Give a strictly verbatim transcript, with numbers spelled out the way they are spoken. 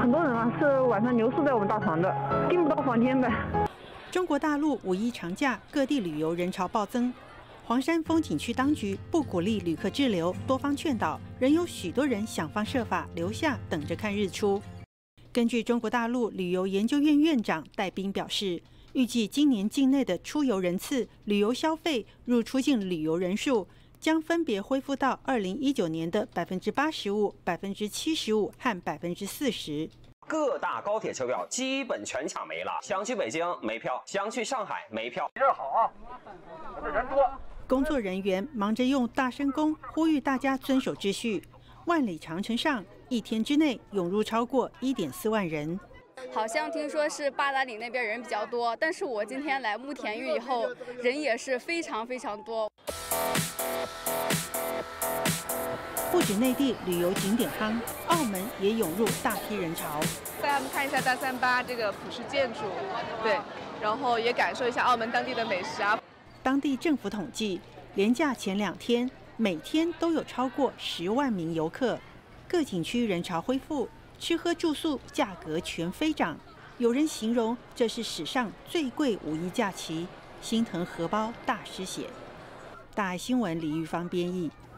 很多人啊是晚上留宿在我们大堂的，订不到房间的。 中国大陆五一长假，各地旅游人潮暴增。黄山风景区当局不鼓励旅客滞留，多方劝导，仍有许多人想方设法留下，等着看日出。根据中国大陆旅游研究院院长戴斌表示，预计今年境内的出游人次、旅游消费、入出境旅游人数将分别恢复到二零一九年的百分之八十五、百分之七十五和百分之四十。 各大高铁车票基本全抢没了，想去北京没票，想去上海没票。 这儿好啊，我这人多。 工作人员忙着用大声公呼吁大家遵守秩序。万里长城上，一天之内涌入超过一点四万人。 好像听说是八达岭那边人比较多，但是我今天来慕田峪以后，人也是非常非常多。 不止内地旅游景点夯，澳门也涌入大批人潮。 带他们看一下大三巴这个普式建筑，对，然后也感受一下澳门当地的美食啊。 当地政府统计，连假前两天，每天都有超过十万名游客。各景区人潮恢复，吃喝住宿价格全飞涨。有人形容这是史上最贵五一假期，心疼荷包大失血。大爱新闻李玉芳编译。